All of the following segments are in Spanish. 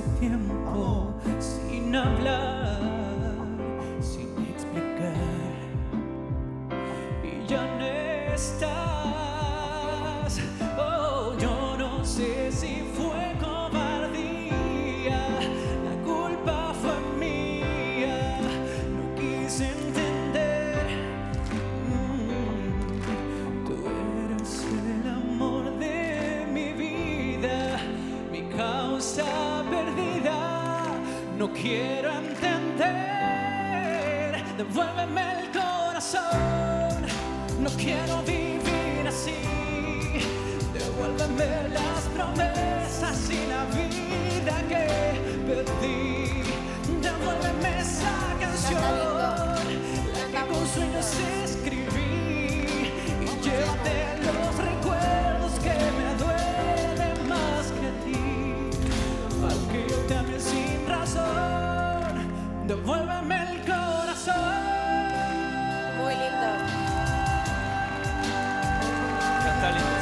tiempo sin hablar, sin explicar, y ya no estás. Oh, yo no sé si fue cobardía, la culpa fue mía, no quise entender. Tú eres el amor de mi vida, mi causa perdida. No quiero entender, devuélveme el corazón. No quiero vivir así, devuélveme las promesas y la vida que perdí. Devuélveme esa canción, la que con sueños escribí, y llévate los recuerdos que me duelen más que a ti. Aunque yo te ame sin razón, devuélveme el corazón. Muy lindo. Canta lindo.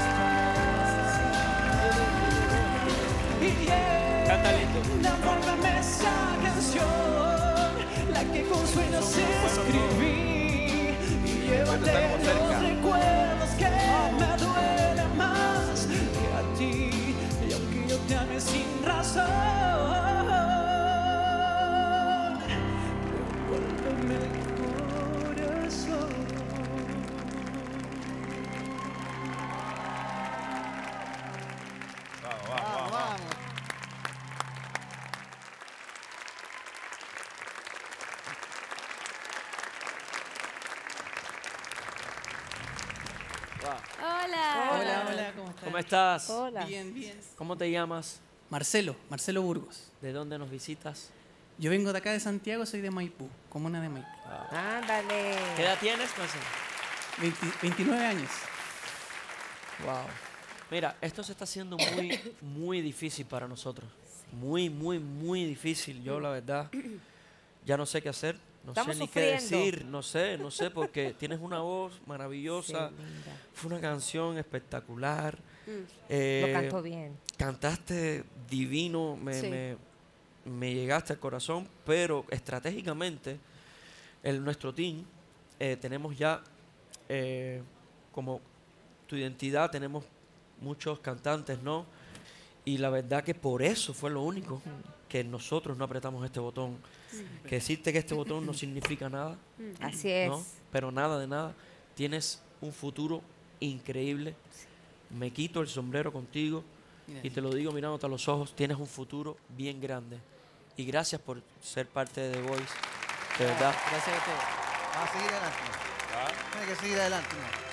Canta lindo. Devuélveme esa canción, la que con sueños escribí, y llévate los recuerdos que me duelen más que a ti. Y aunque yo te ame sin razón, devuélveme el corazón. Vamos. Hola. Hola, ¿cómo estás? ¿Cómo estás? Hola. Bien, bien. ¿Cómo te llamas? Marcelo Burgos. ¿De dónde nos visitas? Yo vengo de acá de Santiago, soy de Maipú, comuna de Maipú. Ándale. ¿Qué edad tienes, Marcelo? 29 años. Wow. Mira, esto se está haciendo muy, muy difícil para nosotros. Muy, muy, muy difícil. Yo, la verdad, ya no sé qué hacer. No Estamos sé ni qué sufriendo. decir. No sé, porque tienes una voz maravillosa. Sí, linda. Fue una canción espectacular. Lo cantó bien. Cantaste divino. Me llegaste al corazón, pero estratégicamente, nuestro team, tenemos ya como tu identidad, tenemos muchos cantantes, ¿no? Y la verdad que por eso fue lo único que nosotros no apretamos este botón. Que decirte que este botón no significa nada, Así es. ¿no? Pero nada de nada. Tienes un futuro increíble. Me quito el sombrero contigo y te lo digo mirándote a los ojos. Tienes un futuro bien grande. Y gracias por ser parte de The Voice. De verdad. Gracias a ustedes. Vamos a seguir adelante. Tiene que seguir adelante.